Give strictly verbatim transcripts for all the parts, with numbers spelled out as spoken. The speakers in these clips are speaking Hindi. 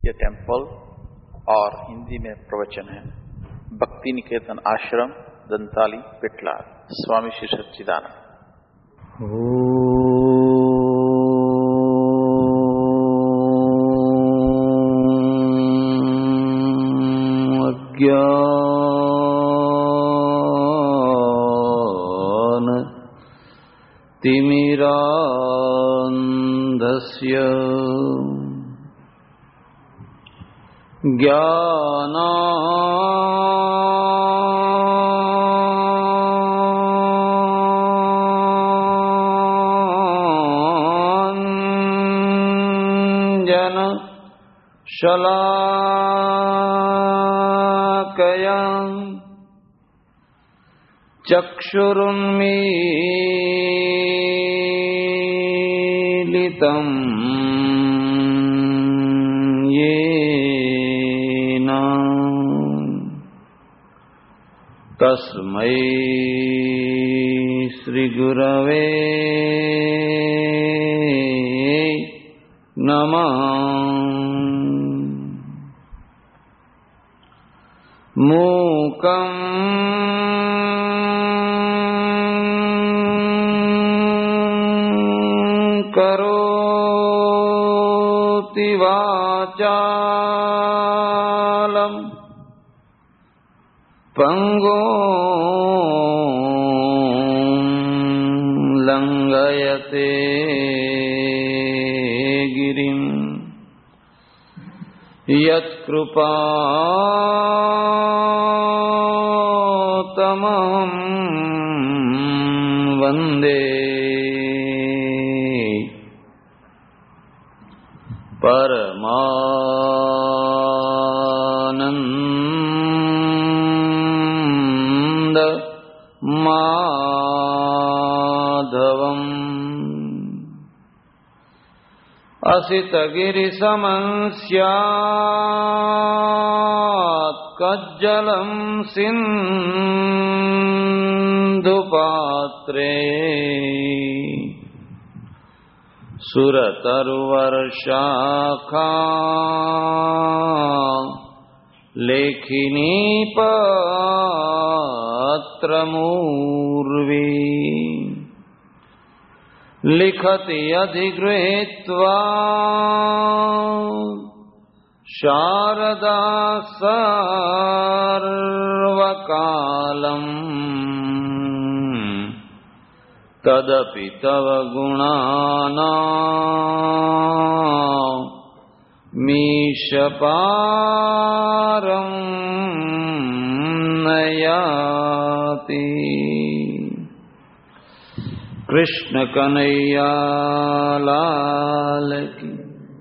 ये टेम्पल और हिंदी में प्रवचन है। भक्ति निकेतन आश्रम, दंताली, पिटलार, स्वामी श्री सच्चिदानंद। अज्ञान तिमिरान्धस्य ज्ञानाञ्जन शलाकया चक्षुरुन्मीलितम् येन तस्मै श्रीगुरवे नमः। मूकं करोति वाचालं पंगुं लंघयते गिरिं यत्कृपातमहं वन्दे परमानंद माधवम्। असितगिरिसमं स्यात् कज्जलं सिन्धुपात्रे सुरतरुवर्षाखा लेखिनी पत्रमूर्वी लिखति अधिगृहीत्वा शारदा सर्वकालम् तदपि तव गुणानां मीशपारं नयाति। कृष्ण कन्हैया लाल की,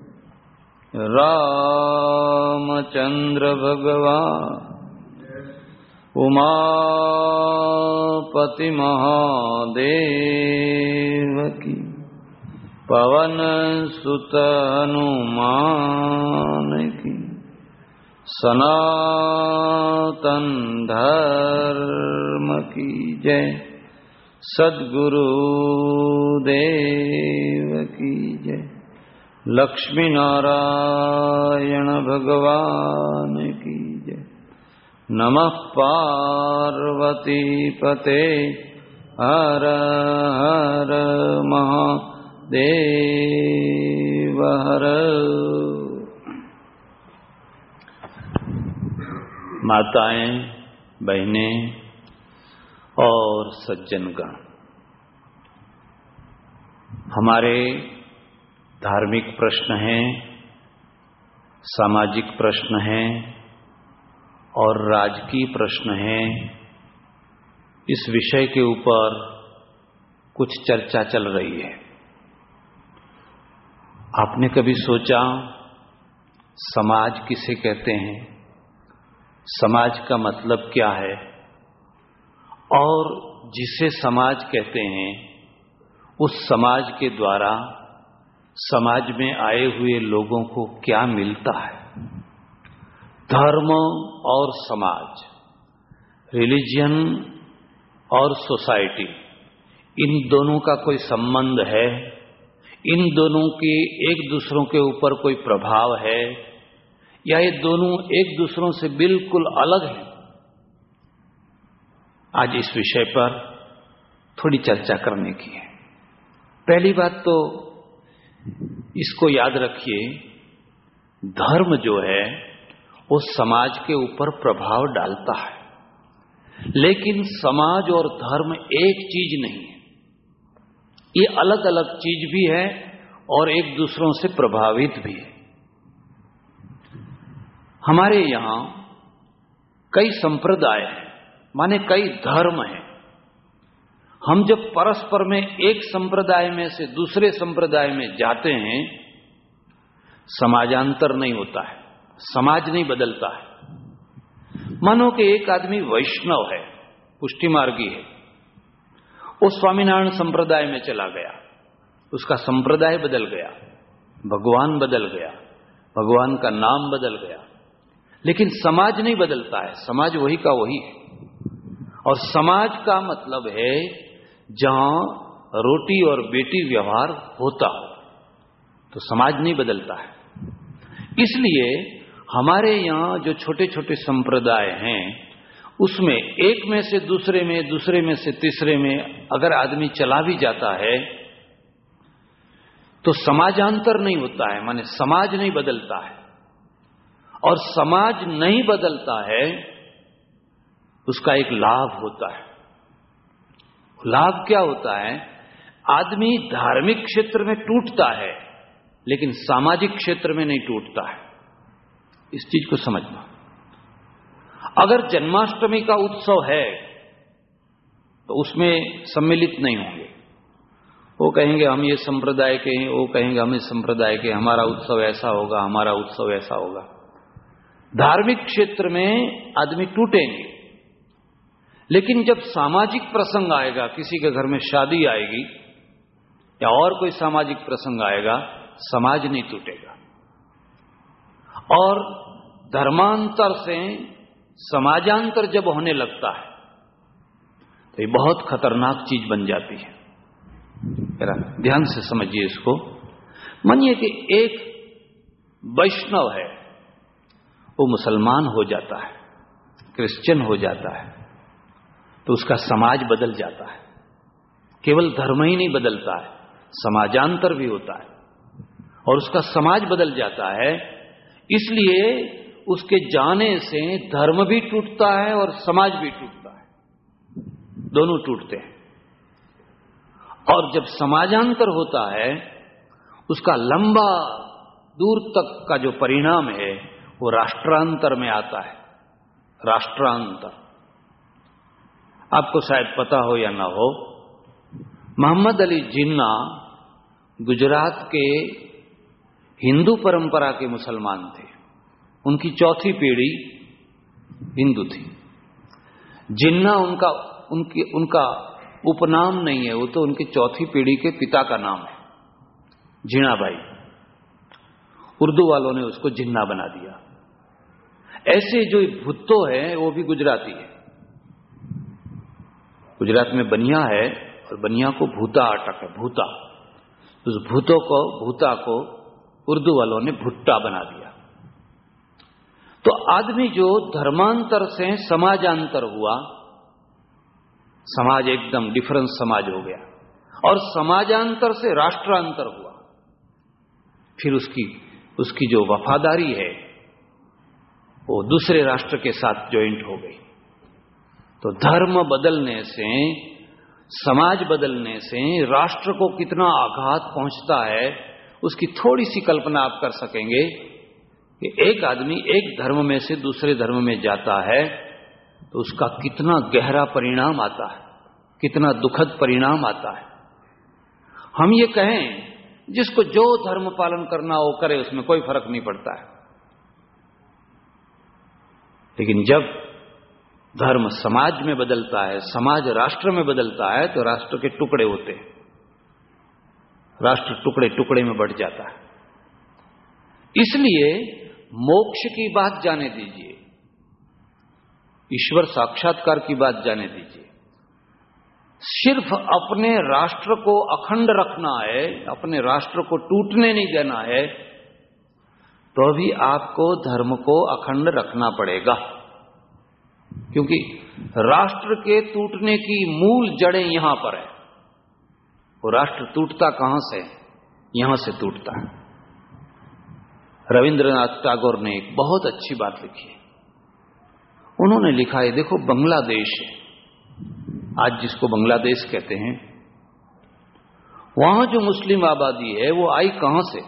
रामचंद्र भगवान, उमापति महादेव की, पवन सुत हनुमान की, सनातन धर्म की जय। सद्गुरु देव की जय। लक्ष्मी नारायण भगवान की जय। नमः पार्वती पते हर हर महादेव हर। माताएं, बहनें और सज्जनगण, हमारे धार्मिक प्रश्न हैं, सामाजिक प्रश्न हैं और राजकीय प्रश्न हैं। इस विषय के ऊपर कुछ चर्चा चल रही है। आपने कभी सोचा समाज किसे कहते हैं, समाज का मतलब क्या है, और जिसे समाज कहते हैं उस समाज के द्वारा समाज में आए हुए लोगों को क्या मिलता है? धर्म और समाज, रिलीजन और सोसाइटी, इन दोनों का कोई संबंध है? इन दोनों के एक दूसरों के ऊपर कोई प्रभाव है? या ये दोनों एक दूसरों से बिल्कुल अलग हैं? आज इस विषय पर थोड़ी चर्चा करने की है। पहली बात तो इसको याद रखिए, धर्म जो है वो समाज के ऊपर प्रभाव डालता है, लेकिन समाज और धर्म एक चीज नहीं है। ये अलग अलग चीज भी है और एक दूसरों से प्रभावित भी है। हमारे यहां कई संप्रदाय हैं, माने कई धर्म हैं। हम जब परस्पर में एक संप्रदाय में से दूसरे संप्रदाय में जाते हैं, समाजांतर नहीं होता है, समाज नहीं बदलता है। मानो कि एक आदमी वैष्णव है, पुष्टि मार्गी है, वो स्वामीनारायण संप्रदाय में चला गया, उसका संप्रदाय बदल गया, भगवान बदल गया, भगवान का नाम बदल गया, लेकिन समाज नहीं बदलता है, समाज वही का वही है। और समाज का मतलब है जहां रोटी और बेटी व्यवहार होता हो, तो समाज नहीं बदलता है। इसलिए हमारे यहां जो छोटे छोटे संप्रदाय हैं, उसमें एक में से दूसरे में, दूसरे में से तीसरे में अगर आदमी चला भी जाता है तो समाजांतर नहीं होता है, माने समाज नहीं बदलता है। और समाज नहीं बदलता है, उसका एक लाभ होता है। लाभ क्या होता है? आदमी धार्मिक क्षेत्र में टूटता है, लेकिन सामाजिक क्षेत्र में नहीं टूटता है। इस चीज को समझना। अगर जन्माष्टमी का उत्सव है तो उसमें सम्मिलित नहीं होंगे। वो कहेंगे हम ये संप्रदाय के हैं, वो कहेंगे हम इस संप्रदाय के, हमारा उत्सव ऐसा होगा, हमारा उत्सव ऐसा होगा। धार्मिक क्षेत्र में आदमी टूटेंगे, लेकिन जब सामाजिक प्रसंग आएगा, किसी के घर में शादी आएगी या और कोई सामाजिक प्रसंग आएगा, समाज नहीं टूटेगा। और धर्मांतर से समाजांतर जब होने लगता है तो ये बहुत खतरनाक चीज बन जाती है। जरा ध्यान से समझिए इसको। मानिए कि एक वैष्णव है, वो मुसलमान हो जाता है, क्रिश्चियन हो जाता है, तो उसका समाज बदल जाता है। केवल धर्म ही नहीं बदलता है, समाजांतर भी होता है और उसका समाज बदल जाता है। इसलिए उसके जाने से धर्म भी टूटता है और समाज भी टूटता है, दोनों टूटते हैं। और जब समाजांतर होता है, उसका लंबा दूर तक का जो परिणाम है वो राष्ट्रांतर में आता है। राष्ट्रांतर आपको शायद पता हो या ना हो, मोहम्मद अली जिन्ना गुजरात के हिंदू परंपरा के मुसलमान थे। उनकी चौथी पीढ़ी हिंदू थी। जिन्ना उनका उनकी उनका उपनाम नहीं है, वो तो उनकी चौथी पीढ़ी के पिता का नाम है, जिन्ना भाई। उर्दू वालों ने उसको जिन्ना बना दिया। ऐसे जो भुट्टो है वो भी गुजराती है। गुजरात में बनिया है और बनिया को भूता अटक है, भूता। उस भूतों को भूता को उर्दू वालों ने भुट्टा बना दिया। तो आदमी जो धर्मांतर से समाजांतर हुआ, समाज एकदम डिफरेंस समाज हो गया, और समाजांतर से राष्ट्रांतर हुआ, फिर उसकी उसकी जो वफादारी है वो दूसरे राष्ट्र के साथ ज्वाइंट हो गई। तो धर्म बदलने से, समाज बदलने से राष्ट्र को कितना आघात पहुंचता है, उसकी थोड़ी सी कल्पना आप कर सकेंगे कि एक आदमी एक धर्म में से दूसरे धर्म में जाता है तो उसका कितना गहरा परिणाम आता है, कितना दुखद परिणाम आता है। हम ये कहें जिसको जो धर्म पालन करना हो करे, उसमें कोई फर्क नहीं पड़ता है, लेकिन जब धर्म समाज में बदलता है, समाज राष्ट्र में बदलता है, तो राष्ट्र के टुकड़े होते हैं, राष्ट्र टुकड़े टुकड़े में बढ़ जाता है। इसलिए मोक्ष की बात जाने दीजिए, ईश्वर साक्षात्कार की बात जाने दीजिए। सिर्फ अपने राष्ट्र को अखंड रखना है, अपने राष्ट्र को टूटने नहीं देना है, तो भी आपको धर्म को अखंड रखना पड़ेगा, क्योंकि राष्ट्र के टूटने की मूल जड़ें यहां पर है। वो राष्ट्र टूटता कहां से? यहां से टूटता है। रविंद्रनाथ टैगोर ने एक बहुत अच्छी बात लिखी है। उन्होंने लिखा है, देखो बांग्लादेश है आज, जिसको बांग्लादेश कहते हैं, वहां जो मुस्लिम आबादी है वो आई कहां से?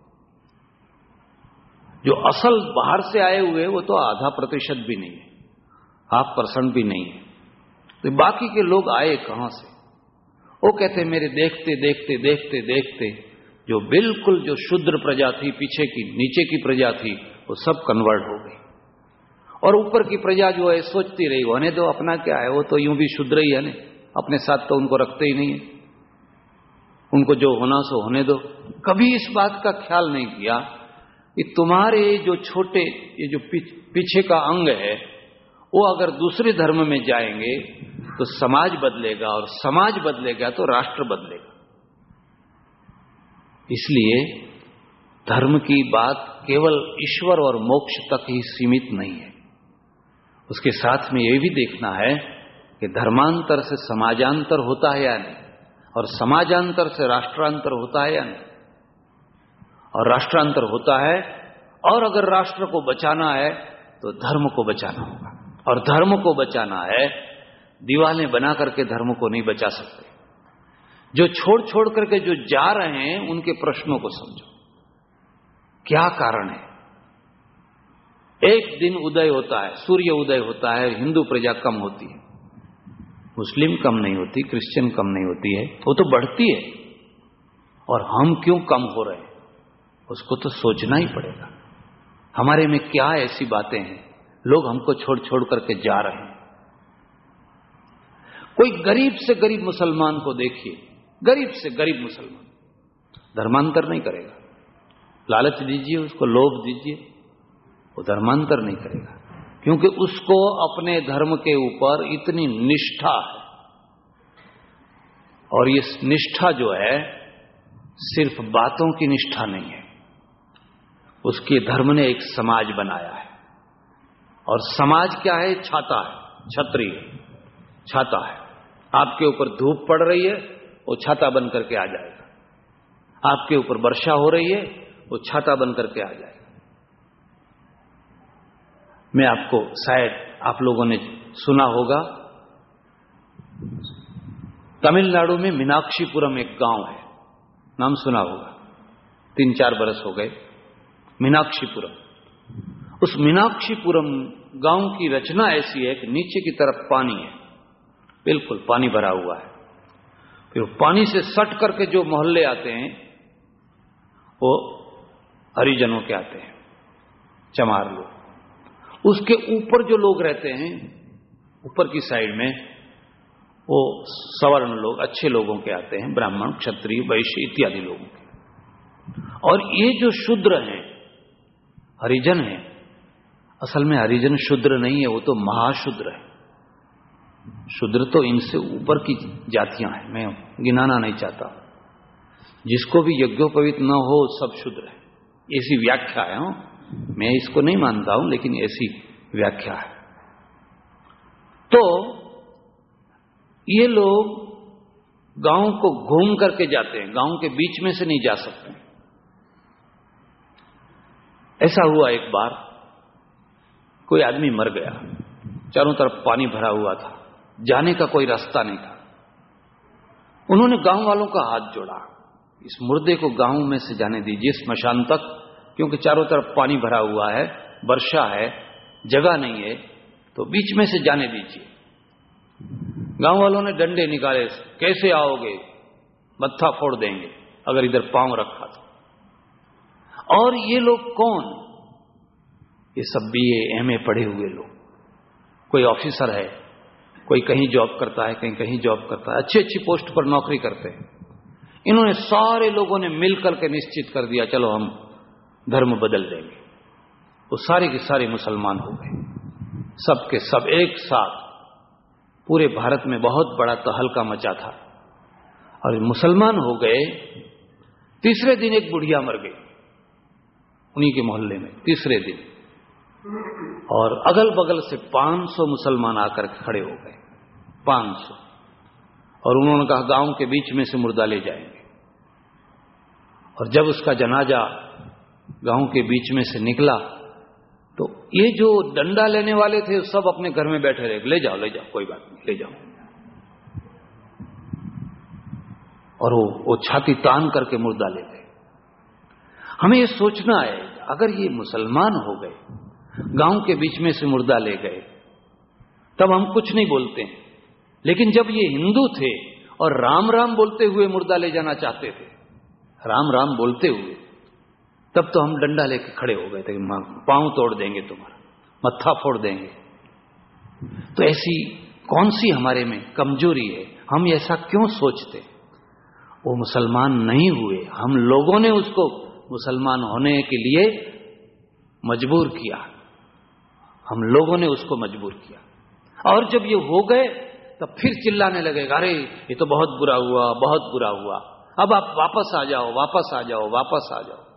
जो असल बाहर से आए हुए वो तो आधा प्रतिशत भी नहीं है, हाफ परसेंट भी नहीं है। तो बाकी के लोग आए कहां से? वो कहते मेरे देखते देखते देखते देखते जो बिल्कुल जो शूद्र प्रजा थी, पीछे की नीचे की प्रजा थी, वो सब कन्वर्ट हो गई। और ऊपर की प्रजा जो है सोचती रही, होने दो, अपना क्या है, वो तो यूं भी शूद्र ही है ना, अपने साथ तो उनको रखते ही नहीं है, उनको जो होना सो होने दो। कभी इस बात का ख्याल नहीं किया कि तुम्हारे जो छोटे ये जो पीछे का अंग है, वो अगर दूसरे धर्म में जाएंगे तो समाज बदलेगा, और समाज बदलेगा तो राष्ट्र बदलेगा। इसलिए धर्म की बात केवल ईश्वर और मोक्ष तक ही सीमित नहीं है, उसके साथ में यह भी देखना है कि धर्मांतर से समाजांतर होता है या नहीं, और समाजांतर से राष्ट्रांतर होता है या नहीं। और राष्ट्रांतर होता है, और अगर राष्ट्र को बचाना है तो धर्म को बचाना होगा, और धर्म को बचाना है, दीवारें बना करके धर्म को नहीं बचा सकते। जो छोड़ छोड़ करके जो जा रहे हैं उनके प्रश्नों को समझो, क्या कारण है। एक दिन उदय होता है, सूर्य उदय होता है, हिंदू प्रजा कम होती है, मुस्लिम कम नहीं होती, क्रिश्चियन कम नहीं होती है, वो तो बढ़ती है। और हम क्यों कम हो रहे हैं, उसको तो सोचना ही पड़ेगा। हमारे में क्या ऐसी बातें हैं, लोग हमको छोड़ छोड़ करके जा रहे हैं। कोई गरीब से गरीब मुसलमान को देखिए, गरीब से गरीब मुसलमान धर्मांतर नहीं करेगा। लालच दीजिए उसको, लोभ दीजिए, वो धर्मांतर नहीं करेगा, क्योंकि उसको अपने धर्म के ऊपर इतनी निष्ठा है। और ये निष्ठा जो है सिर्फ बातों की निष्ठा नहीं है, उसके धर्म ने एक समाज बनाया है। और समाज क्या है? छाता है, छतरी है, छाता है। आपके ऊपर धूप पड़ रही है, वो छाता बन करके आ जाएगा। आपके ऊपर वर्षा हो रही है, वो छाता बन करके आ जाएगा। मैं आपको, शायद आप लोगों ने सुना होगा, तमिलनाडु में मीनाक्षीपुरम एक गांव है, नाम सुना होगा, तीन चार बरस हो गए, मीनाक्षीपुरम। उस मीनाक्षीपुरम गांव की रचना ऐसी है कि नीचे की तरफ पानी है, बिल्कुल पानी भरा हुआ है। फिर पानी से सट करके जो मोहल्ले आते हैं वो हरिजनों के आते हैं, चमार लोग। उसके ऊपर जो लोग रहते हैं, ऊपर की साइड में, वो सवर्ण लोग, अच्छे लोगों के आते हैं, ब्राह्मण, क्षत्रिय, वैश्य इत्यादि लोगों के। और ये जो शूद्र हैं, हरिजन हैं, असल में हरिजन शूद्र नहीं है, वो तो महाशूद्र है। शूद्र तो इनसे ऊपर की जातियां हैं, मैं गिनाना नहीं चाहता। जिसको भी यज्ञोपवीत न हो सब शूद्र है, ऐसी व्याख्या है। हो? मैं इसको नहीं मानता हूं, लेकिन ऐसी व्याख्या है। तो ये लोग गांव को घूम करके जाते हैं, गांव के बीच में से नहीं जा सकते। ऐसा हुआ एक बार, कोई आदमी मर गया, चारों तरफ पानी भरा हुआ था, जाने का कोई रास्ता नहीं था। उन्होंने गांव वालों का हाथ जोड़ा, इस मुर्दे को गांव में से जाने दीजिए स्मशान तक, क्योंकि चारों तरफ पानी भरा हुआ है, वर्षा है, जगह नहीं है, तो बीच में से जाने दीजिए। गांव वालों ने डंडे निकाले, कैसे आओगे, मत्था फोड़ देंगे अगर इधर पांव रखा तो। और ये लोग कौन? ये सब बीए एमए पढ़े हुए लोग, कोई ऑफिसर है, कोई कहीं जॉब करता है, कहीं कहीं जॉब करता है, अच्छी अच्छी पोस्ट पर नौकरी करते हैं। इन्होंने सारे लोगों ने मिलकर के निश्चित कर दिया, चलो हम धर्म बदल देंगे। वो सारे के सारे मुसलमान हो गए, सब के सब एक साथ। पूरे भारत में बहुत बड़ा तहलका मचा था और मुसलमान हो गए। तीसरे दिन एक बुढ़िया मर गई, उन्हीं के मोहल्ले में तीसरे दिन, और अगल बगल से पांच सौ मुसलमान आकर खड़े हो गए, पांच सौ, और उन्होंने कहा गांव के बीच में से मुर्दा ले जाएंगे। और जब उसका जनाजा गांव के बीच में से निकला तो ये जो डंडा लेने वाले थे सब अपने घर में बैठे रहे, ले जाओ ले जाओ कोई बात नहीं, ले जाओ। और वो, वो छाती तान करके मुर्दा ले गए। हमें ये सोचना है, अगर ये मुसलमान हो गए, गांव के बीच में से मुर्दा ले गए, तब हम कुछ नहीं बोलते हैं। लेकिन जब ये हिंदू थे और राम राम बोलते हुए मुर्दा ले जाना चाहते थे, राम राम बोलते हुए, तब तो हम डंडा लेके खड़े हो गए थे, पांव तोड़ देंगे तुम्हारा, मत्था फोड़ देंगे। तो ऐसी कौन सी हमारे में कमजोरी है, हम ऐसा क्यों सोचते? वो मुसलमान नहीं हुए, हम लोगों ने उसको मुसलमान होने के लिए मजबूर किया, हम लोगों ने उसको मजबूर किया। और जब ये हो गए तब फिर चिल्लाने लगेगा, अरे ये तो बहुत बुरा हुआ, बहुत बुरा हुआ, अब आप वापस आ जाओ, वापस आ जाओ, वापस आ जाओ।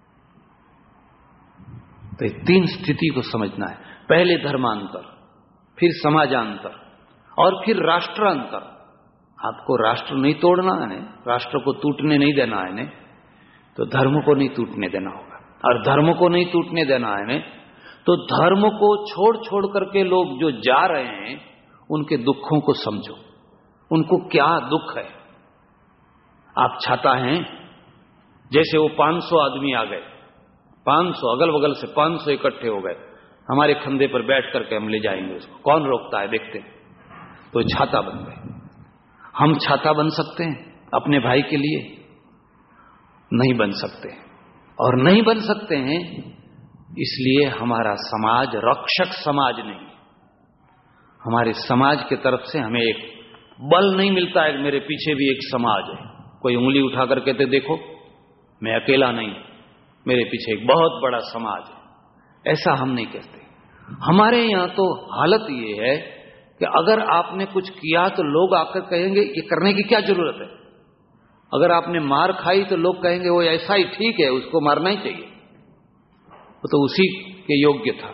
तो ये तीन स्थिति को समझना है, पहले धर्मांतर, फिर समाजांतर और फिर राष्ट्रांतर। आपको राष्ट्र नहीं तोड़ना है, राष्ट्र को टूटने नहीं देना है, तो धर्म को नहीं टूटने देना होगा। और धर्म को नहीं टूटने देना है तो धर्म को छोड़ छोड़ करके लोग जो जा रहे हैं उनके दुखों को समझो, उनको क्या दुख है। आप छाता हैं, जैसे वो पांच सौ आदमी आ गए, पांच सौ अगल बगल से पांच सौ इकट्ठे हो गए, हमारे कंधे पर बैठ करके हम ले जाएंगे उसको, कौन रोकता है, देखते हैं। तो छाता बन गए। हम छाता बन सकते हैं अपने भाई के लिए? नहीं बन सकते। और नहीं बन सकते हैं इसलिए हमारा समाज रक्षक समाज नहीं, हमारे समाज के तरफ से हमें एक बल नहीं मिलता है, मेरे पीछे भी एक समाज है। कोई उंगली उठा कर कहते देखो मैं अकेला नहीं, मेरे पीछे एक बहुत बड़ा समाज है, ऐसा हम नहीं कहते। हमारे यहां तो हालत ये है कि अगर आपने कुछ किया तो लोग आकर कहेंगे ये करने की क्या जरूरत है। अगर आपने मार खाई तो लोग कहेंगे वो ऐसा ही ठीक है, उसको मारना ही चाहिए, वो तो उसी के योग्य था।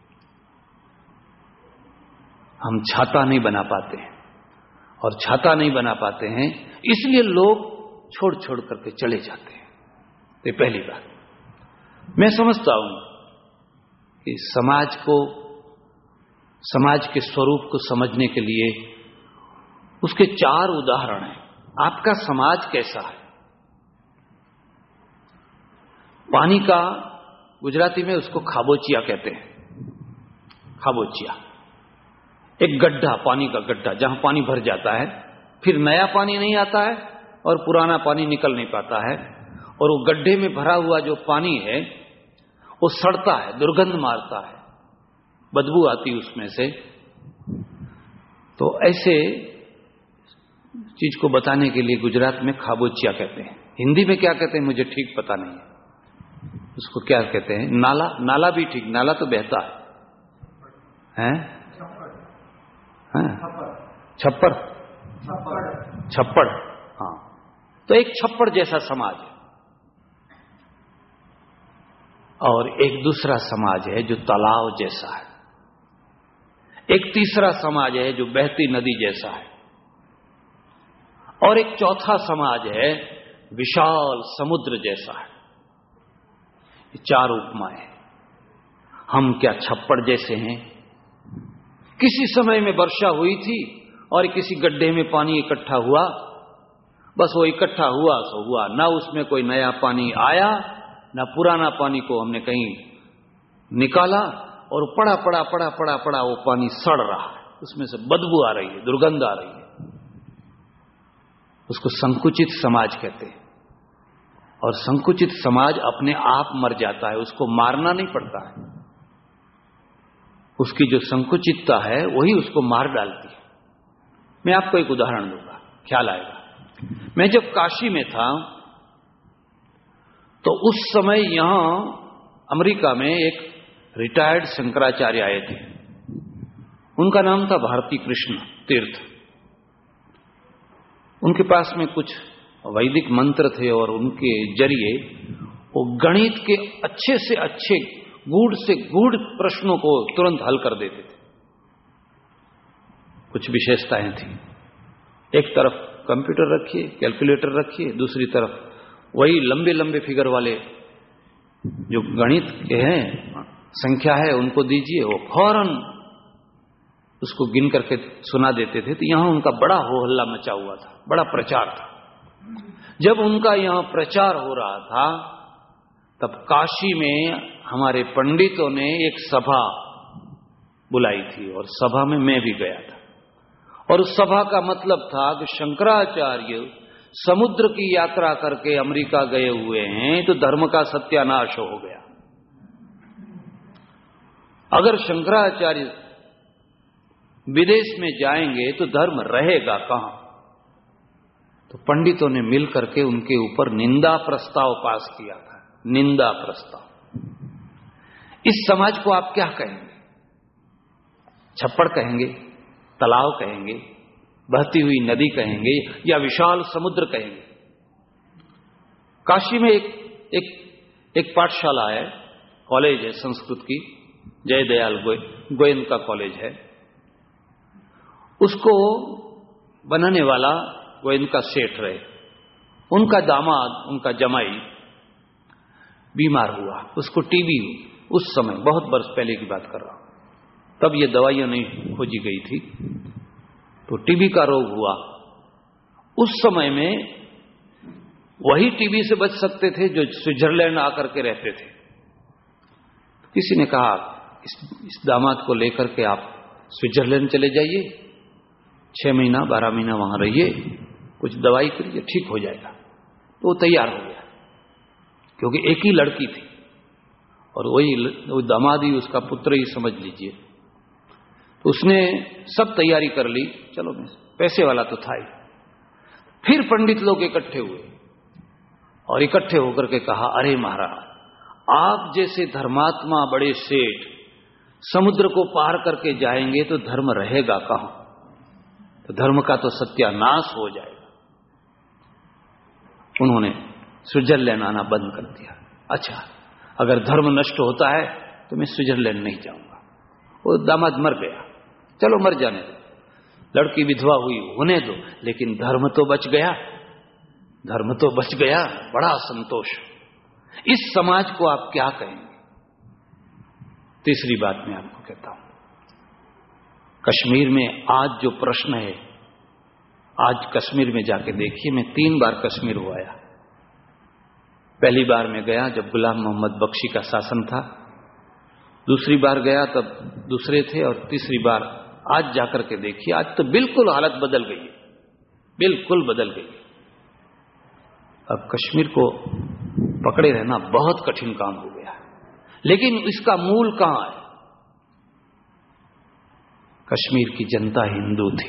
हम छाता नहीं बना पाते हैं, और छाता नहीं बना पाते हैं इसलिए लोग छोड़ छोड़ करके चले जाते हैं। ये पहली बात। मैं समझता हूं कि समाज को, समाज के स्वरूप को समझने के लिए उसके चार उदाहरण हैं। आपका समाज कैसा है? पानी का गुजराती में उसको खाबोचिया कहते हैं, खाबोचिया, एक गड्ढा, पानी का गड्ढा जहां पानी भर जाता है, फिर नया पानी नहीं आता है और पुराना पानी निकल नहीं पाता है, और वो गड्ढे में भरा हुआ जो पानी है वो सड़ता है, दुर्गंध मारता है, बदबू आती उसमें से। तो ऐसे चीज को बताने के लिए गुजरात में खाबोचिया कहते हैं। हिंदी में क्या कहते हैं मुझे ठीक पता नहीं है, उसको क्या कहते हैं, नाला, नाला भी ठीक, नाला तो बहता है, हैं? छप्पर, छप्पड़, हाँ। तो एक छप्पड़ जैसा समाज है, और एक दूसरा समाज है जो तालाब जैसा है, एक तीसरा समाज है जो बहती नदी जैसा है, और एक चौथा समाज है विशाल समुद्र जैसा है। ये चार उपमाएं। हम क्या छप्पड़ जैसे हैं? किसी समय में वर्षा हुई थी और किसी गड्ढे में पानी इकट्ठा हुआ, बस वो इकट्ठा हुआ सो हुआ, ना उसमें कोई नया पानी आया, ना पुराना पानी को हमने कहीं निकाला, और पड़ा पड़ा पड़ा पड़ा पड़ा वो पानी सड़ रहा है, उसमें से बदबू आ रही है, दुर्गंध आ रही है। उसको संकुचित समाज कहते हैं। और संकुचित समाज अपने आप मर जाता है, उसको मारना नहीं पड़ता है, उसकी जो संकुचितता है वही उसको मार डालती है। मैं आपको एक उदाहरण दूंगा, ख्याल आएगा। मैं जब काशी में था तो उस समय यहां अमेरिका में एक रिटायर्ड शंकराचार्य आए थे, उनका नाम था भारती कृष्ण तीर्थ। उनके पास में कुछ वैदिक मंत्र थे और उनके जरिए वो गणित के अच्छे से अच्छे गूढ़ से गूढ़ प्रश्नों को तुरंत हल कर देते थे। कुछ विशेषताएं थी। एक तरफ कंप्यूटर रखिए, कैलकुलेटर रखिए, दूसरी तरफ वही लंबे लंबे फिगर वाले जो गणित के हैं, संख्या है, उनको दीजिए, वो फौरन उसको गिन करके सुना देते थे। तो यहां उनका बड़ा हो हल्ला मचा हुआ था, बड़ा प्रचार था। जब उनका यहां प्रचार हो रहा था तब काशी में हमारे पंडितों ने एक सभा बुलाई थी और सभा में मैं भी गया था। और उस सभा का मतलब था कि शंकराचार्य समुद्र की यात्रा करके अमेरिका गए हुए हैं तो धर्म का सत्यानाश हो गया। अगर शंकराचार्य विदेश में जाएंगे तो धर्म रहेगा कहां? तो पंडितों ने मिलकर के उनके ऊपर निंदा प्रस्ताव पास किया था। निंदा प्रस्ताव। इस समाज को आप क्या कहेंगे? छप्पड़ कहेंगे, तालाब कहेंगे, बहती हुई नदी कहेंगे, या विशाल समुद्र कहेंगे? काशी में एक एक एक पाठशाला है, कॉलेज है संस्कृत की, जय दयाल गोयन का कॉलेज है। उसको बनाने वाला गोयन का सेठ रहे। उनका दामाद, उनका जमाई बीमार हुआ, उसको टीबी हुई। उस समय बहुत वर्ष पहले की बात कर रहा हूं, तब ये दवाइयां नहीं खोजी गई थी। तो टीबी का रोग हुआ। उस समय में वही टीबी से बच सकते थे जो स्विट्जरलैंड आकर के रहते थे। किसी ने कहा इस, इस दामाद को लेकर के आप स्विट्जरलैंड चले जाइए, छह महीना बारह महीना वहां रहिए, कुछ दवाई करिए, ठीक हो जाएगा। तो वो तैयार हो गया, क्योंकि एक ही लड़की थी और वही वो दामाद ही उसका पुत्र ही समझ लीजिए। तो उसने सब तैयारी कर ली, चलो पैसे वाला तो था ही। फिर पंडित लोग इकट्ठे हुए और इकट्ठे होकर के कहा, अरे महाराज, आप जैसे धर्मात्मा बड़े सेठ समुद्र को पार करके जाएंगे तो धर्म रहेगा कहां? तो धर्म का तो सत्यानाश हो जाएगा। उन्होंने स्विट्जरलैंड आना बंद कर दिया। अच्छा, अगर धर्म नष्ट होता है तो मैं स्विट्जरलैंड नहीं जाऊंगा। वो दामाद मर गया, चलो मर जाने दो, लड़की विधवा हुई होने दो, लेकिन धर्म तो बच गया, धर्म तो बच गया, बड़ा संतोष। इस समाज को आप क्या कहेंगे? तीसरी बात मैं आपको कहता हूं, कश्मीर में आज जो प्रश्न है, आज कश्मीर में जाके देखिए। मैं तीन बार कश्मीर हो आया। पहली बार मैं गया जब गुलाम मोहम्मद बख्शी का शासन था, दूसरी बार गया तब दूसरे थे, और तीसरी बार आज जाकर के देखिए। आज तो बिल्कुल हालत बदल गई है, बिल्कुल बदल गई। अब कश्मीर को पकड़े रहना बहुत कठिन काम हो गया। लेकिन इसका मूल कहां है? कश्मीर की जनता हिंदू थी,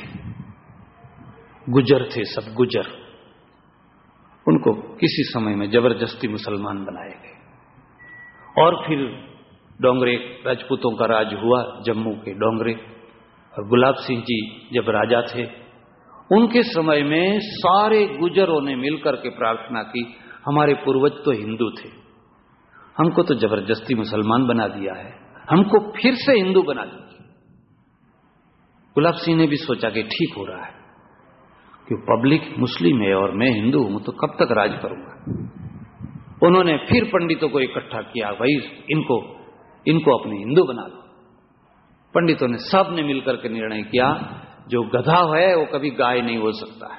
गुजर थे, सब गुजर। उनको किसी समय में जबरदस्ती मुसलमान बनाए गए और फिर डोंगरे राजपूतों का राज हुआ, जम्मू के डोंगरे। और गुलाब सिंह जी जब राजा थे, उनके समय में सारे गुजरों ने मिलकर के प्रार्थना की, हमारे पूर्वज तो हिंदू थे, हमको तो जबरदस्ती मुसलमान बना दिया है, हमको फिर से हिंदू बना दीजिए। गुलाब सिंह ने भी सोचा कि ठीक हो रहा है, कि पब्लिक मुस्लिम है और मैं हिंदू हूं, तो कब तक राज करूंगा। उन्होंने फिर पंडितों को इकट्ठा किया, भाई इनको इनको अपने हिंदू बना लो। पंडितों ने सब ने मिलकर के निर्णय किया, जो गधा है वो कभी गाय नहीं हो सकता है,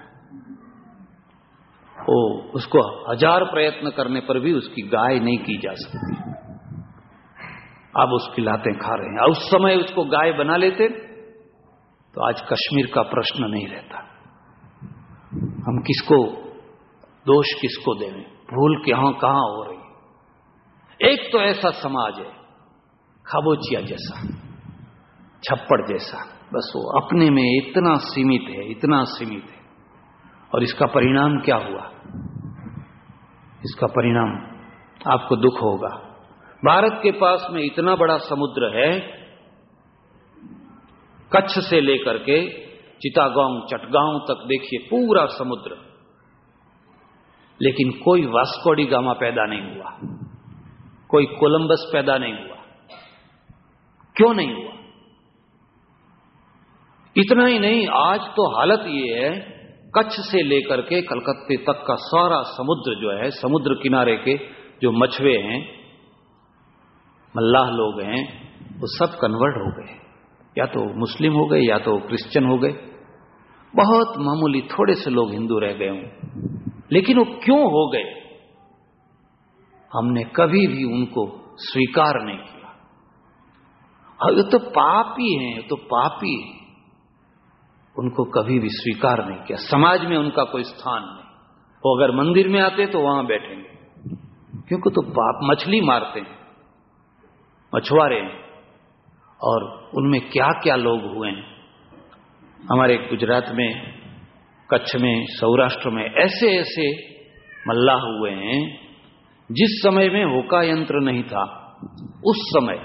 वो उसको हजार प्रयत्न करने पर भी उसकी गाय नहीं की जा सकती। अब उसकी लातें खा रहे हैं। उस समय उसको गाय बना लेते तो आज कश्मीर का प्रश्न नहीं रहता। हम किसको दोष किसको दें? भूल कहां कहां हो रही है। एक तो ऐसा समाज है खाबोचिया जैसा, छप्पड़ जैसा, बस वो अपने में इतना सीमित है, इतना सीमित है। और इसका परिणाम क्या हुआ? इसका परिणाम आपको दुख होगा। भारत के पास में इतना बड़ा समुद्र है, कच्छ से लेकर के चिटागोंग चटगांव तक देखिए, पूरा समुद्र। लेकिन कोई वास्को डी गामा पैदा नहीं हुआ, कोई कोलंबस पैदा नहीं हुआ। क्यों नहीं हुआ? इतना ही नहीं, आज तो हालत ये है, कच्छ से लेकर के कलकत्ते तक का सारा समुद्र जो है, समुद्र किनारे के जो मछुए हैं, मल्लाह लोग हैं, वो सब कन्वर्ट हो गए, या तो मुस्लिम हो गए या तो क्रिश्चियन हो गए। बहुत मामूली थोड़े से लोग हिंदू रह गए हों, लेकिन वो क्यों हो गए? हमने कभी भी उनको स्वीकार नहीं किया। ये तो पापी हैं, ये तो पापी हैं, उनको कभी भी स्वीकार नहीं किया। समाज में उनका कोई स्थान नहीं। वो अगर मंदिर में आते तो वहां बैठेंगे, क्योंकि तो पाप मछली मारते हैं, मछुआरे हैं, और उनमें क्या क्या लोग हुए हैं। हमारे गुजरात में, कच्छ में, सौराष्ट्र में ऐसे ऐसे मल्लाह हुए हैं, जिस समय में होका यंत्र नहीं था, उस समय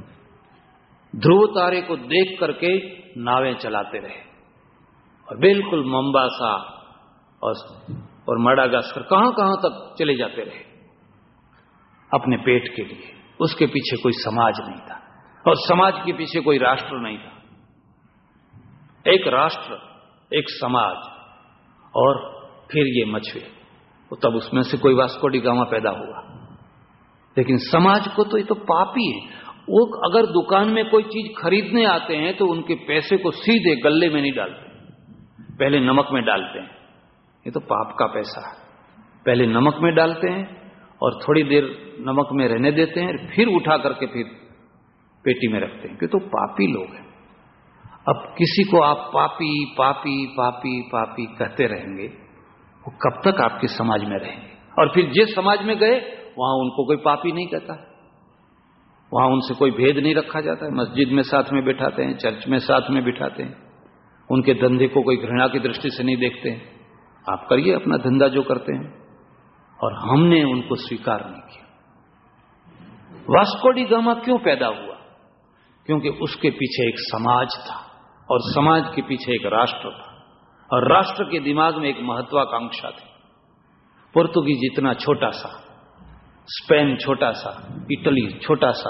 ध्रुव तारे को देख करके नावें चलाते रहे, और बिल्कुल मोम्बासा और, और मडागास्कर कहां कहां तक चले जाते रहे अपने पेट के लिए। उसके पीछे कोई समाज नहीं था, और समाज के पीछे कोई राष्ट्र नहीं था। एक राष्ट्र, एक समाज, और फिर ये मछुए, तो तब उसमें से कोई वास्को डी गामा पैदा हुआ। लेकिन समाज को तो ये तो पापी है। वो अगर दुकान में कोई चीज खरीदने आते हैं तो उनके पैसे को सीधे गल्ले में नहीं डालते, पहले नमक में डालते हैं। ये तो पाप का पैसा है। पहले नमक में डालते हैं और थोड़ी देर नमक में रहने देते हैं, फिर उठा करके फिर पेटी में रखते हैं, कि तो पापी लोग हैं। अब किसी को आप पापी पापी पापी पापी कहते रहेंगे, वो कब तक आपके समाज में रहेंगे? और फिर जिस समाज में गए वहां उनको कोई पापी नहीं कहता, वहां उनसे कोई भेद नहीं रखा जाता है। मस्जिद में साथ में बिठाते हैं, चर्च में साथ में बिठाते हैं, उनके धंधे को कोई घृणा की दृष्टि से नहीं देखते हैं। आप करिए अपना धंधा जो करते हैं, और हमने उनको स्वीकार नहीं किया। वास्को डी गामा क्यों पैदा हुआ? क्योंकि उसके पीछे एक समाज था, और समाज के पीछे एक राष्ट्र था, और राष्ट्र के दिमाग में एक महत्वाकांक्षा थी। पुर्तगाल जितना छोटा सा, स्पेन छोटा सा, इटली छोटा सा,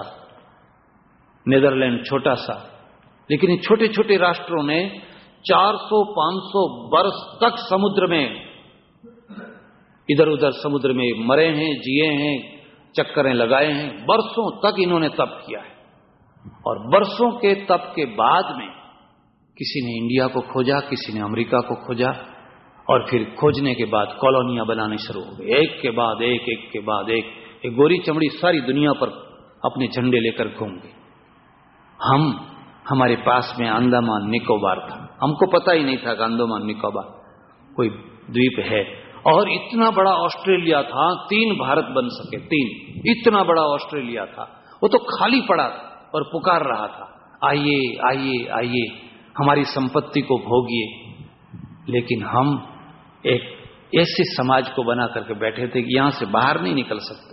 नीदरलैंड छोटा सा, लेकिन इन छोटे छोटे राष्ट्रों ने चार सौ पांच सौ वर्ष तक समुद्र में, इधर उधर समुद्र में मरे हैं, जिए हैं, चक्करें लगाए हैं। बरसों तक इन्होंने तप किया है, और बरसों के तप के बाद में किसी ने इंडिया को खोजा, किसी ने अमेरिका को खोजा, और फिर खोजने के बाद कॉलोनियां बनानी शुरू हो गई, एक के बाद एक, एक के बाद एक। एक गोरी चमड़ी सारी दुनिया पर अपने झंडे लेकर घूम गई। हम, हमारे पास में अंडमान निकोबार था, हमको पता ही नहीं था कि अंडमान निकोबार कोई द्वीप है। और इतना बड़ा ऑस्ट्रेलिया था, तीन भारत बन सके, तीन, इतना बड़ा ऑस्ट्रेलिया था, वो तो खाली पड़ा था और पुकार रहा था, आइए आइए आइए, हमारी संपत्ति को भोगिए। लेकिन हम एक ऐसे समाज को बना करके बैठे थे कि यहां से बाहर नहीं निकल सकते।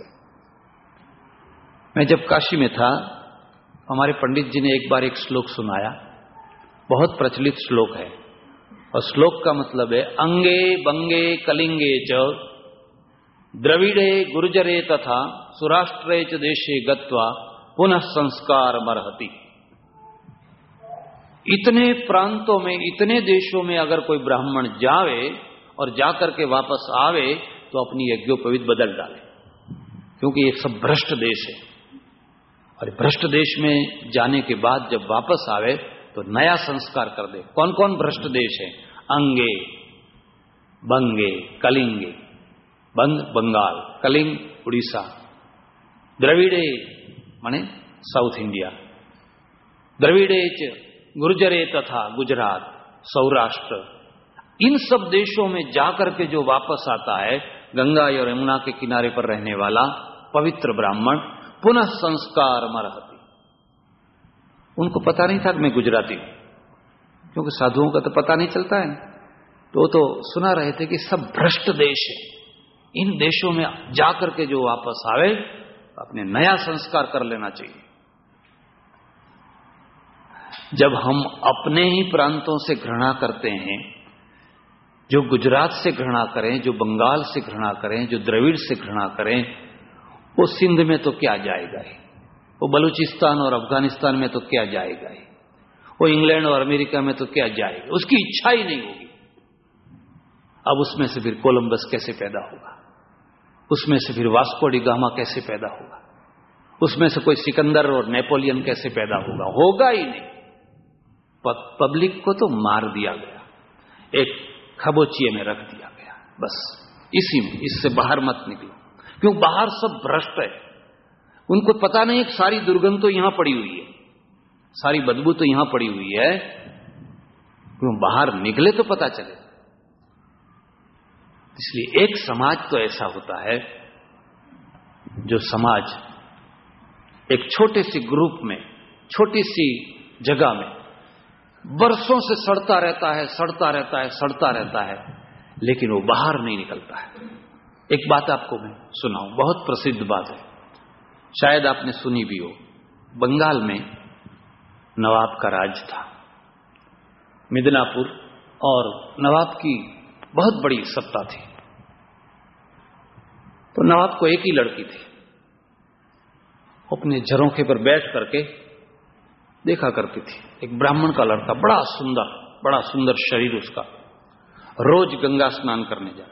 मैं जब काशी में था, हमारे पंडित जी ने एक बार एक श्लोक सुनाया, बहुत प्रचलित श्लोक है, और श्लोक का मतलब है, अंगे बंगे कलिंगे च द्रविड़े गुर्जरे तथा सुराष्ट्रे च देशे गत्वा पुनः संस्कार मरहति। इतने प्रांतों में, इतने देशों में अगर कोई ब्राह्मण जावे और जाकर के वापस आवे तो अपनी यज्ञोपवीत बदल डाले, क्योंकि ये सब भ्रष्ट देश है। और भ्रष्ट देश में जाने के बाद जब वापस आवे तो नया संस्कार कर दे। कौन कौन भ्रष्ट देश है? अंगे, बंगे, कलिंगे, बंग बंगाल, कलिंग उड़ीसा, द्रविड़े माने साउथ इंडिया, द्रविड़े गुर्जरे तथा गुजरात, सौराष्ट्र, इन सब देशों में जाकर के जो वापस आता है, गंगा और यमुना के किनारे पर रहने वाला पवित्र ब्राह्मण, पुनः संस्कार मरहति। उनको पता नहीं था कि मैं गुजराती हूं, क्योंकि साधुओं का तो पता नहीं चलता है, तो वो तो सुना रहे थे कि सब भ्रष्ट देश है, इन देशों में जाकर के जो वापस आवे अपने नया संस्कार कर लेना चाहिए। जब हम अपने ही प्रांतों से घृणा करते हैं जो गुजरात से घृणा करें, जो बंगाल से घृणा करें, जो द्रविड़ से घृणा करें, वो सिंध में तो क्या जाएगा ही, वो बलूचिस्तान और अफगानिस्तान में तो क्या जाएगा ही, वो इंग्लैंड और अमेरिका में तो क्या जाएगा, उसकी इच्छा ही नहीं होगी। अब उसमें से फिर कोलंबस कैसे पैदा होगा, उसमें से फिर वास्को डी गामा कैसे पैदा होगा, उसमें से कोई सिकंदर और नेपोलियन कैसे पैदा होगा? होगा ही नहीं। पब्लिक को तो मार दिया गया, एक खबोचिए में रख दिया गया, बस इसी में, इससे बाहर मत निकलो, क्यों बाहर सब भ्रष्ट है। उनको पता नहीं, एक सारी दुर्गंध तो यहां पड़ी हुई है, सारी बदबू तो यहां पड़ी हुई है, क्यों बाहर निकले तो पता चले। इसलिए एक समाज तो ऐसा होता है जो समाज एक छोटे सी ग्रुप में, छोटी सी जगह में वर्षों से सड़ता रहता है, सड़ता रहता है, सड़ता रहता है, लेकिन वो बाहर नहीं निकलता है। एक बात आपको मैं सुनाऊं, बहुत प्रसिद्ध बात है, शायद आपने सुनी भी हो। बंगाल में नवाब का राज था, मिदनापुर, और नवाब की बहुत बड़ी सत्ता थी। तो नवाब को एक ही लड़की थी, अपने झरोखे पर बैठ करके देखा करती थी। एक ब्राह्मण का लड़का, बड़ा सुंदर, बड़ा सुंदर शरीर उसका, रोज गंगा स्नान करने जाए,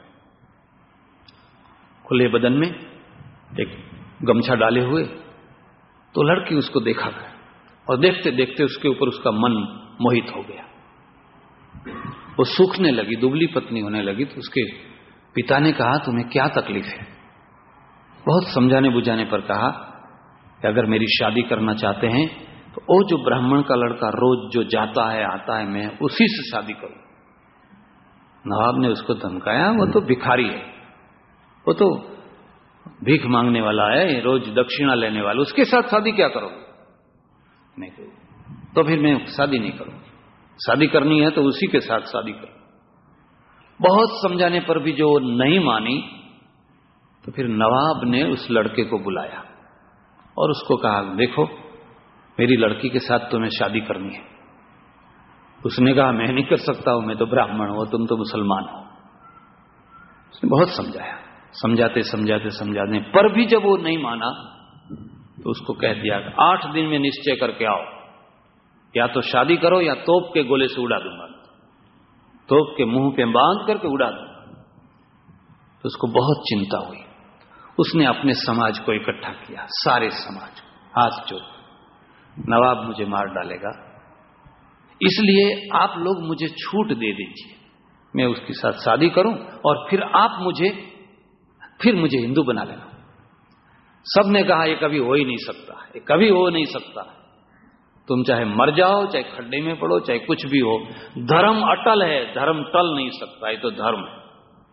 खुले बदन में एक गमछा डाले हुए। तो लड़की उसको देखा गया और देखते देखते उसके ऊपर उसका मन मोहित हो गया। वो सूखने लगी, दुबली पतली होने लगी। तो उसके पिता ने कहा, तुम्हें क्या तकलीफ है? बहुत समझाने बुझाने पर कहा कि अगर मेरी शादी करना चाहते हैं तो वो जो ब्राह्मण का लड़का रोज जो जाता है आता है, मैं उसी से शादी करूं। नवाब ने उसको धमकाया, वो तो भिखारी है, वो तो भीख मांगने वाला है, रोज दक्षिणा लेने वाला, उसके साथ शादी क्या करोगे? नहीं तो फिर मैं शादी नहीं करूंगी, शादी करनी है तो उसी के साथ शादी करो। बहुत समझाने पर भी जो नहीं मानी, तो फिर नवाब ने उस लड़के को बुलाया और उसको कहा, देखो मेरी लड़की के साथ तुम्हें शादी करनी है। उसने कहा, मैं नहीं कर सकता हूं, मैं तो ब्राह्मण हूं, तुम तो मुसलमान हो। उसने बहुत समझाया, समझाते समझाते समझाते पर भी जब वो नहीं माना तो उसको कह दिया, आठ दिन में निश्चय करके आओ, या तो शादी करो या तोप के गोले से उड़ा दूंगा, तोप के मुंह पे बांध करके उड़ा दूंगा। तो उसको बहुत चिंता हुई। उसने अपने समाज को इकट्ठा किया, सारे समाज को, हाथ जोड़, नवाब मुझे मार डालेगा, इसलिए आप लोग मुझे छूट दे दीजिए, मैं उसके साथ शादी करूं और फिर आप मुझे फिर मुझे हिंदू बना लेना। सबने कहा, यह कभी हो ही नहीं सकता, ये कभी हो नहीं सकता, तुम चाहे मर जाओ, चाहे खड्डे में पड़ो, चाहे कुछ भी हो, धर्म अटल है, धर्म टल नहीं सकता, ये तो धर्म है।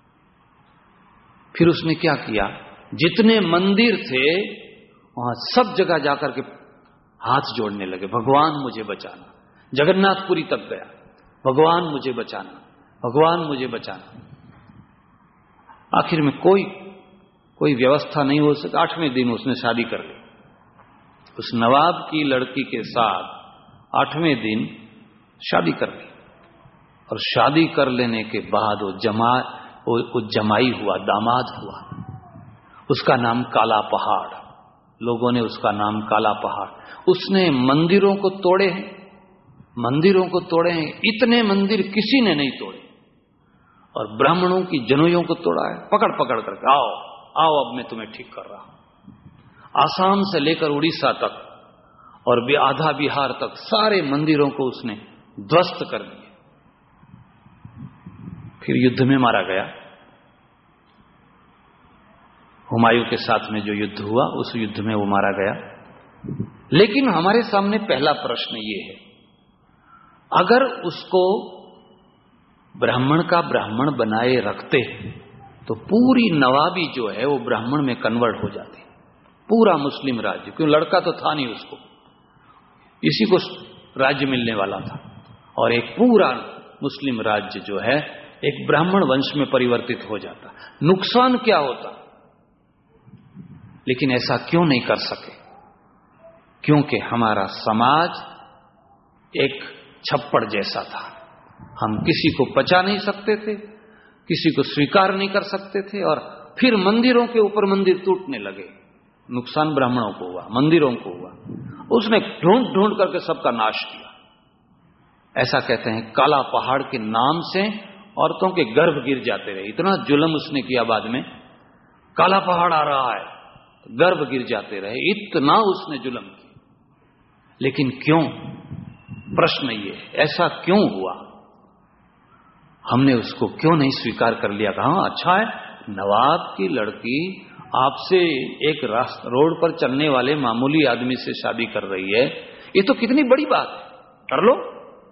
फिर उसने क्या किया, जितने मंदिर थे वहां सब जगह जाकर के हाथ जोड़ने लगे, भगवान मुझे बचाना। जगन्नाथपुरी तक गया, भगवान मुझे बचाना, भगवान मुझे बचाना। आखिर में कोई कोई व्यवस्था नहीं हो सकी। आठवें दिन उसने शादी कर ली उस नवाब की लड़की के साथ। आठवें दिन शादी कर ली, और शादी कर लेने के बाद वो जमा वो, वो जमाई हुआ, दामाद हुआ। उसका नाम काला पहाड़, लोगों ने उसका नाम काला पहाड़। उसने मंदिरों को तोड़े हैं, मंदिरों को तोड़े हैं, इतने मंदिर किसी ने नहीं तोड़े, और ब्राह्मणों की जनोइयों को तोड़ा है, पकड़ पकड़ करके, आओ आओ अब मैं तुम्हें ठीक कर रहा हूं। आसाम से लेकर उड़ीसा तक और आधा बिहार तक सारे मंदिरों को उसने ध्वस्त कर दिए। फिर युद्ध में मारा गया। हुमायूं के साथ में जो युद्ध हुआ, उस युद्ध में वो मारा गया। लेकिन हमारे सामने पहला प्रश्न ये है, अगर उसको ब्राह्मण का ब्राह्मण बनाए रखते तो पूरी नवाबी जो है वो ब्राह्मण में कन्वर्ट हो जाती, पूरा मुस्लिम राज्य। क्यों, लड़का तो था नहीं उसको, इसी को राज्य मिलने वाला था, और एक पूरा मुस्लिम राज्य जो है एक ब्राह्मण वंश में परिवर्तित हो जाता। नुकसान क्या होता? लेकिन ऐसा क्यों नहीं कर सके? क्योंकि हमारा समाज एक छप्पड़ जैसा था, हम किसी को पचा नहीं सकते थे, किसी को स्वीकार नहीं कर सकते थे, और फिर मंदिरों के ऊपर मंदिर टूटने लगे। नुकसान ब्राह्मणों को हुआ, मंदिरों को हुआ। उसने ढूंढ ढूंढ करके सबका नाश किया। ऐसा कहते हैं काला पहाड़ के नाम से औरतों के गर्भ गिर जाते रहे। इतना जुल्म उसने किया। बाद में काला पहाड़ आ रहा है, गर्भ गिर जाते रहे। इतना उसने जुल्म किया। लेकिन क्यों? प्रश्न ये, ऐसा क्यों हुआ? हमने उसको क्यों नहीं स्वीकार कर लिया? कहा अच्छा है, नवाब की लड़की आपसे एक रास्ते रोड पर चलने वाले मामूली आदमी से शादी कर रही है, ये तो कितनी बड़ी बात है, कर लो।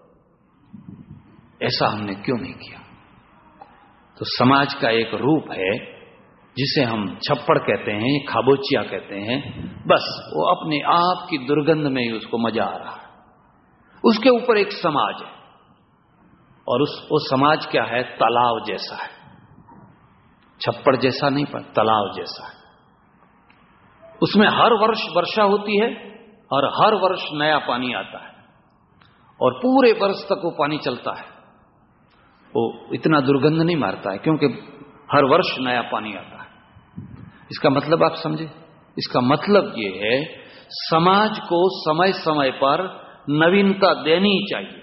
ऐसा हमने क्यों नहीं किया? तो समाज का एक रूप है जिसे हम छप्पड़ कहते हैं, खाबोचिया कहते हैं। बस वो अपने आप की दुर्गंध में ही उसको मजा आ रहा है। उसके ऊपर एक समाज है, और उस वो समाज क्या है? तालाब जैसा है। छप्पड़ जैसा नहीं, पर तालाब जैसा है। उसमें हर वर्ष वर्षा होती है और हर वर्ष नया पानी आता है, और पूरे वर्ष तक वो पानी चलता है। वो इतना दुर्गंध नहीं मारता है, क्योंकि हर वर्ष नया पानी आता है। इसका मतलब आप समझे? इसका मतलब ये है, समाज को समय समय पर नवीनता देनी चाहिए,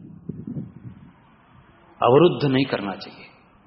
अवरुद्ध नहीं करना चाहिए।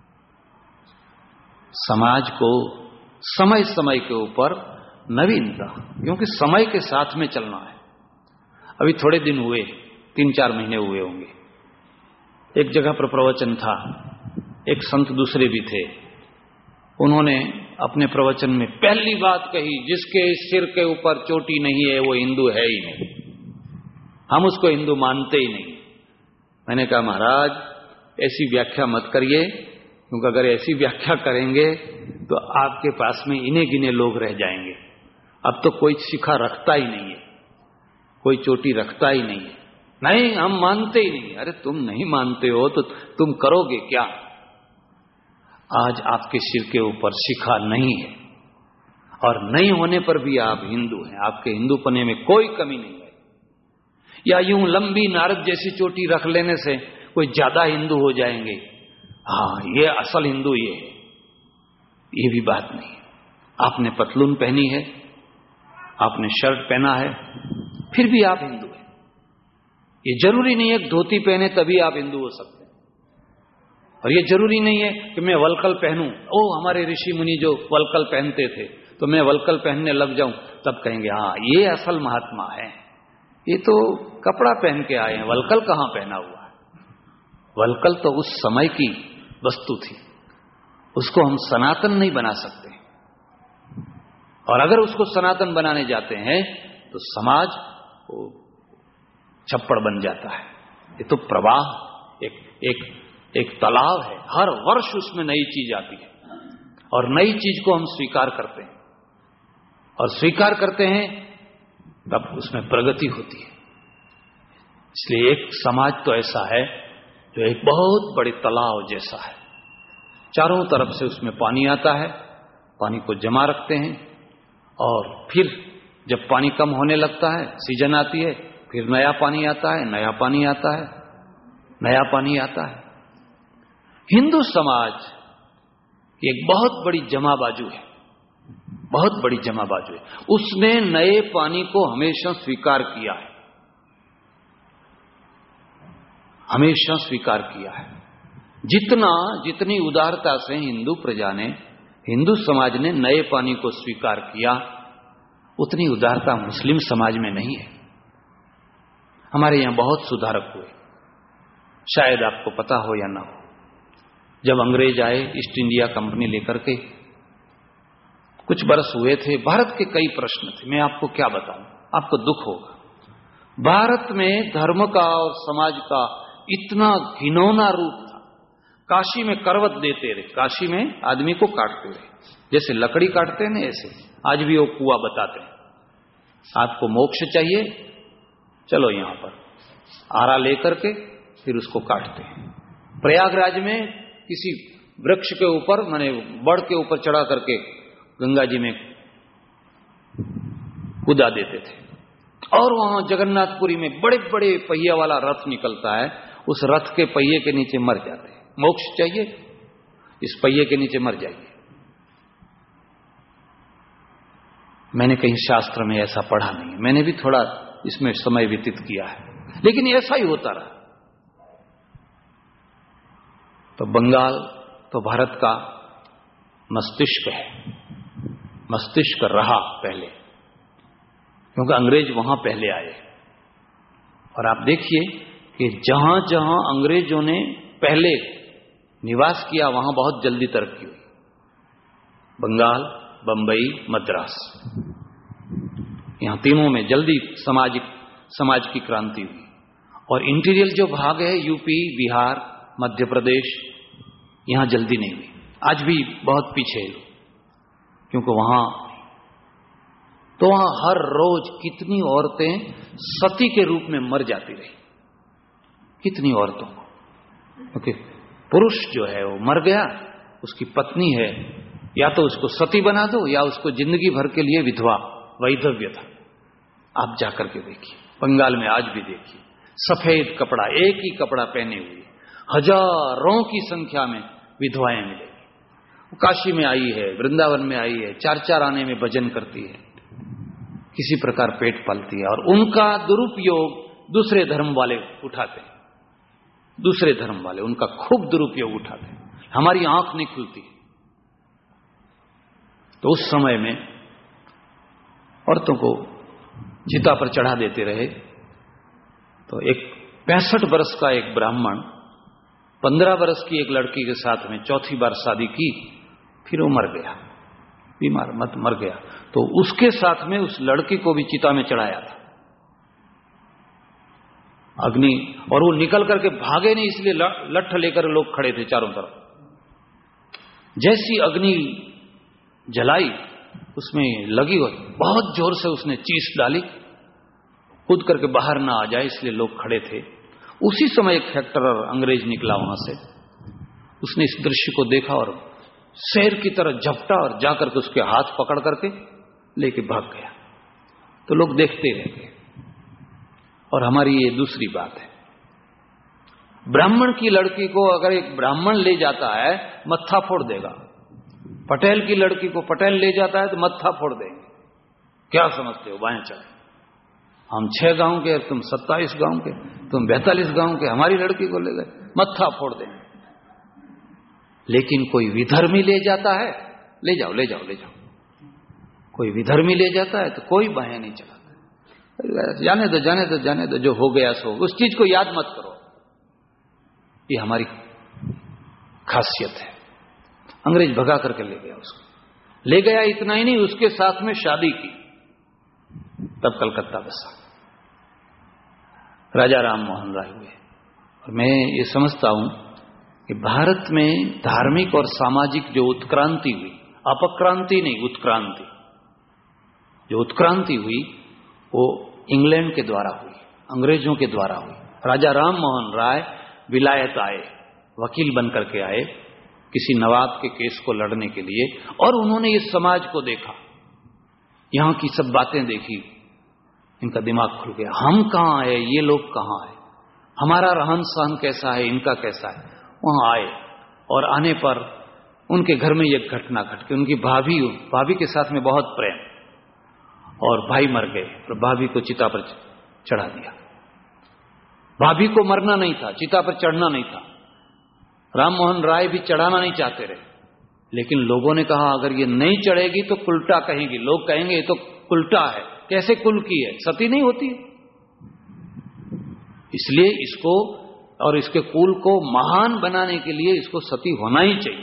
समाज को समय समय के ऊपर नवीनता, क्योंकि समय के साथ में चलना है। अभी थोड़े दिन हुए, तीन चार महीने हुए होंगे, एक जगह पर प्रवचन था। एक संत दूसरे भी थे, उन्होंने अपने प्रवचन में पहली बात कही, जिसके सिर के ऊपर चोटी नहीं है वो हिंदू है ही नहीं, हम उसको हिंदू मानते ही नहीं। मैंने कहा महाराज ऐसी व्याख्या मत करिए, क्योंकि अगर ऐसी व्याख्या करेंगे तो आपके पास में इन्हें गिने लोग रह जाएंगे। अब तो कोई शिखा रखता ही नहीं है, कोई चोटी रखता ही नहीं है। नहीं, हम मानते ही नहीं। अरे तुम नहीं मानते हो तो तुम करोगे क्या? आज आपके सिर के ऊपर शिखा नहीं है, और नहीं होने पर भी आप हिंदू हैं। आपके हिंदूपने में कोई कमी नहीं है। या यूं लंबी नारद जैसी चोटी रख लेने से कोई ज्यादा हिंदू हो जाएंगे, हाँ ये असल हिंदू ये है, ये भी बात नहीं। आपने पतलून पहनी है, आपने शर्ट पहना है, फिर भी आप हिंदू हैं। ये जरूरी नहीं है कि धोती पहने तभी आप हिंदू हो सकते हैं, और ये जरूरी नहीं है कि मैं वलकल पहनूं। ओ हमारे ऋषि मुनि जो वलकल पहनते थे, तो मैं वलकल पहनने लग जाऊं, तब कहेंगे हाँ ये असल महात्मा है। ये तो कपड़ा पहन के आए हैं, वलकल कहां पहना हुआ है? वलकल तो उस समय की वस्तु थी, उसको हम सनातन नहीं बना सकते। और अगर उसको सनातन बनाने जाते हैं तो समाज छप्पड़ बन जाता है। ये तो प्रवाह, एक एक एक तालाब है, हर वर्ष उसमें नई चीज आती है, और नई चीज को हम स्वीकार करते हैं, और स्वीकार करते हैं तब उसमें प्रगति होती है। इसलिए एक समाज तो ऐसा है जो एक बहुत बड़े तालाब जैसा है, चारों तरफ से उसमें पानी आता है, पानी को जमा रखते हैं, और फिर जब पानी कम होने लगता है, सीजन आती है, फिर नया पानी आता है, नया पानी आता है, नया पानी आता है। हिंदू समाज एक बहुत बड़ी जमा बाजू है, बहुत बड़ी जमा बाजू है। उसने नए पानी को हमेशा स्वीकार किया है, हमेशा स्वीकार किया है। जितना जितनी उदारता से हिंदू प्रजा ने, हिंदू समाज ने नए पानी को स्वीकार किया, उतनी उदारता मुस्लिम समाज में नहीं है। हमारे यहां बहुत सुधारक हुए, शायद आपको पता हो या ना हो। जब अंग्रेज आए ईस्ट इंडिया कंपनी लेकर के, कुछ बरस हुए थे, भारत के कई प्रश्न थे। मैं आपको क्या बताऊं, आपको दुख होगा। भारत में धर्म का और समाज का इतना घिनौना रूप था। काशी में करवत देते रहे, काशी में आदमी को काटते रहे, जैसे लकड़ी काटते हैं ना, ऐसे आज भी वो कुआ बताते हैं। आपको मोक्ष चाहिए, चलो यहां पर आरा लेकर के फिर उसको काटते हैं। प्रयागराज में किसी वृक्ष के ऊपर, माने बड़ के ऊपर चढ़ा करके गंगा जी में कूदा देते थे। और वहां जगन्नाथपुरी में बड़े बड़े पहिया वाला रथ निकलता है, उस रथ के पहिए के नीचे मर जाते हैं। मोक्ष चाहिए, इस पहिए के नीचे मर जाइए। मैंने कहीं शास्त्र में ऐसा पढ़ा नहीं, मैंने भी थोड़ा इसमें समय व्यतीत किया है, लेकिन ऐसा ही होता रहा। तो बंगाल तो भारत का मस्तिष्क है, मस्तिष्क रहा पहले, क्योंकि अंग्रेज वहां पहले आए। और आप देखिए कि जहां जहां अंग्रेजों ने पहले निवास किया वहां बहुत जल्दी तरक्की हुई। बंगाल, बंबई, मद्रास, यहां तीनों में जल्दी सामाजिक समाज की क्रांति हुई। और इंटीरियर जो भाग है, यूपी, बिहार, मध्य प्रदेश, यहां जल्दी नहीं हुई, आज भी बहुत पीछे है, क्योंकि वहां तो वहां हर रोज कितनी औरतें सती के रूप में मर जाती रही, कितनी औरतों को, क्योंकि पुरुष जो है वो मर गया, उसकी पत्नी है, या तो उसको सती बना दो या उसको जिंदगी भर के लिए विधवा, वैधव्य था। आप जाकर के देखिए, बंगाल में आज भी देखिए, सफेद कपड़ा, एक ही कपड़ा पहने हुए हजारों की संख्या में विधवाएं मिलेगी। काशी में आई है, वृंदावन में आई है, चार चार आने में भजन करती है, किसी प्रकार पेट पालती है, और उनका दुरुपयोग दूसरे धर्म वाले उठाते हैं, दूसरे धर्म वाले उनका खूब दुरुपयोग उठाते हैं, हमारी आंख नहीं खुलती। तो उस समय में औरतों को चिता पर चढ़ा देते रहे। तो एक पैंसठ वर्ष का एक ब्राह्मण पंद्रह वर्ष की एक लड़की के साथ में चौथी बार शादी की, फिर वो मर गया, बीमार मत मर गया। तो उसके साथ में उस लड़की को भी चिता में चढ़ाया था अग्नि, और वो निकल करके भागे नहीं, इसलिए लठ लेकर लोग खड़े थे चारों तरफ। जैसी अग्नि जलाई, उसमें लगी और बहुत जोर से उसने चीस डाली, कूद करके बाहर ना आ जाए इसलिए लोग खड़े थे। उसी समय एक फैक्टरर अंग्रेज निकला वहां से, उसने इस दृश्य को देखा और शेर की तरह झपटा और जाकर के उसके हाथ पकड़ करके लेके भाग गया। तो लोग देखते रह गए। और हमारी ये दूसरी बात है, ब्राह्मण की लड़की को अगर एक ब्राह्मण ले जाता है मत्था फोड़ देगा, पटेल की लड़की को पटेल ले जाता है तो मत्था फोड़ देंगे। क्या समझते हो बाएं चाहे, हम छह गांव के, तुम सत्ताईस गांव के, तुम बैतालीस गांव के, हमारी लड़की को ले गए, मत्था फोड़ देंगे। लेकिन कोई विधर्मी ले जाता है, ले जाओ ले जाओ ले जाओ, कोई विधर्मी ले जाता है तो कोई बाहें नहीं चलाता, जाने दो जाने दो जाने दो, जो हो गया सो, उस चीज को याद मत करो। ये हमारी खासियत है। अंग्रेज भगा करके ले गया उसको, ले गया, इतना ही नहीं, उसके साथ में शादी की, तब कलकत्ता बसा, राजा राम मोहन राय हुए। और मैं ये समझता हूं कि भारत में धार्मिक और सामाजिक जो उत्क्रांति हुई, अपक्रांति नहीं, उत्क्रांति, जो उत्क्रांति हुई वो इंग्लैंड के द्वारा हुई, अंग्रेजों के द्वारा हुई। राजा राम मोहन राय विलायत आए, वकील बनकर के आए किसी नवाब के केस को लड़ने के लिए, और उन्होंने इस समाज को देखा, यहां की सब बातें देखी, इनका दिमाग खुल गया, हम कहां आए, ये लोग कहां आए, हमारा रहन सहन कैसा है, इनका कैसा है। वहां आए, और आने पर उनके घर में एक घटना घट गई। उनकी भाभी भाभी के साथ में बहुत प्रेम, और भाई मर गए और भाभी को चिता पर चढ़ा दिया। भाभी को मरना नहीं था, चिता पर चढ़ना नहीं था। राम मोहन राय भी चढ़ाना नहीं चाहते रहे, लेकिन लोगों ने कहा अगर ये नहीं चढ़ेगी तो कुलटा कहेंगे, लोग कहेंगे ये तो कुलटा है, कैसे कुल की है, सती नहीं होती, इसलिए इसको और इसके कुल को महान बनाने के लिए इसको सती होना ही चाहिए।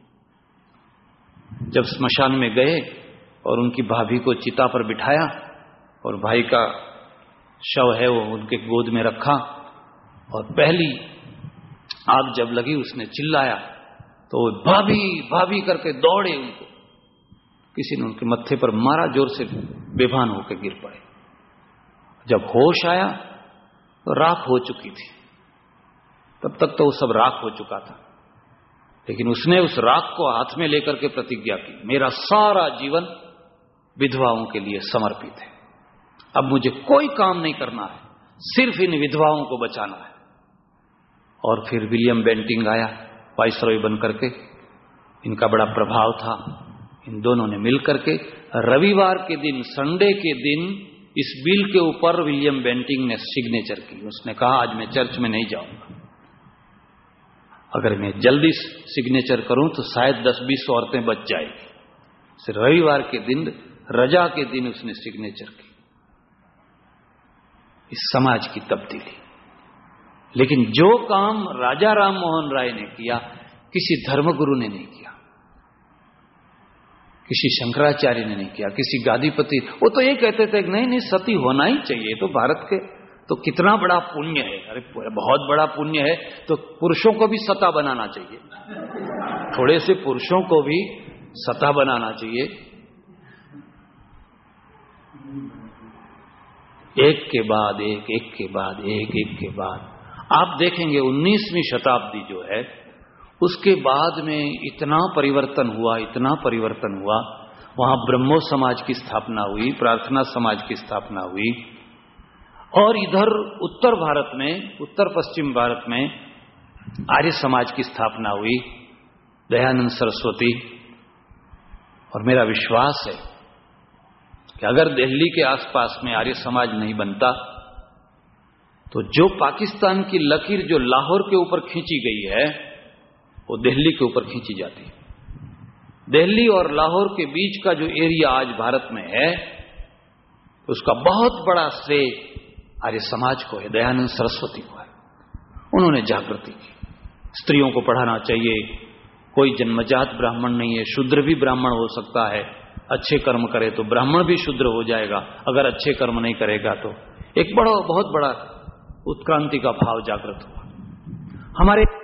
जब स्मशान में गए और उनकी भाभी को चिता पर बिठाया और भाई का शव है वो उनके गोद में रखा, और पहली आग जब लगी उसने चिल्लाया तो भाभी भाभी करके दौड़े, उनको किसी ने उनके मत्थे पर मारा, जोर से बेभान होकर गिर पड़े। जब होश आया तो राख हो चुकी थी, तब तक तो वो सब राख हो चुका था, लेकिन उसने उस राख को हाथ में लेकर के प्रतिज्ञा की, मेरा सारा जीवन विधवाओं के लिए समर्पित है, अब मुझे कोई काम नहीं करना है, सिर्फ इन विधवाओं को बचाना है। और फिर विलियम बेंटिंग आया वाइसरॉय बन करके, इनका बड़ा प्रभाव था। इन दोनों ने मिलकर के रविवार के दिन, संडे के दिन इस बिल के ऊपर विलियम बेंटिंग ने सिग्नेचर की। उसने कहा आज मैं चर्च में नहीं जाऊंगा, अगर मैं जल्दी सिग्नेचर करूं तो शायद दस बीस औरतें बच जाएगी। सिर्फ रविवार के दिन, रजा के दिन उसने सिग्नेचर की। इस समाज की तब्दीली। लेकिन जो काम राजा राम मोहन राय ने किया, किसी धर्मगुरु ने नहीं किया, किसी शंकराचार्य ने नहीं किया, किसी गादीपति। वो तो ये कहते थे कि नहीं नहीं सती होना ही चाहिए, तो भारत के तो कितना बड़ा पुण्य है। अरे बहुत बड़ा पुण्य है, तो पुरुषों को भी सता बनाना चाहिए, थोड़े से पुरुषों को भी सता बनाना चाहिए। एक के बाद एक, एक के बाद एक, एक के बाद आप देखेंगे उन्नीसवीं शताब्दी जो है, उसके बाद में इतना परिवर्तन हुआ, इतना परिवर्तन हुआ। वहां ब्रह्मो समाज की स्थापना हुई, प्रार्थना समाज की स्थापना हुई, और इधर उत्तर भारत में, उत्तर पश्चिम भारत में आर्य समाज की स्थापना हुई, दयानंद सरस्वती। और मेरा विश्वास है कि अगर दिल्ली के आसपास में आर्य समाज नहीं बनता तो जो पाकिस्तान की लकीर जो लाहौर के ऊपर खींची गई है वो दिल्ली के ऊपर खींची जाती है। दिल्ली और लाहौर के बीच का जो एरिया आज भारत में है उसका बहुत बड़ा श्रेय आर्य समाज को है, दयानंद सरस्वती को है। उन्होंने जागृति की, स्त्रियों को पढ़ाना चाहिए, कोई जन्मजात ब्राह्मण नहीं है, शूद्र भी ब्राह्मण हो सकता है, अच्छे कर्म करे तो ब्राह्मण भी शूद्र हो जाएगा, अगर अच्छे कर्म नहीं करेगा तो। एक बड़ा बहुत बड़ा उत्क्रांति का भाव जागृत हुआ। हमारे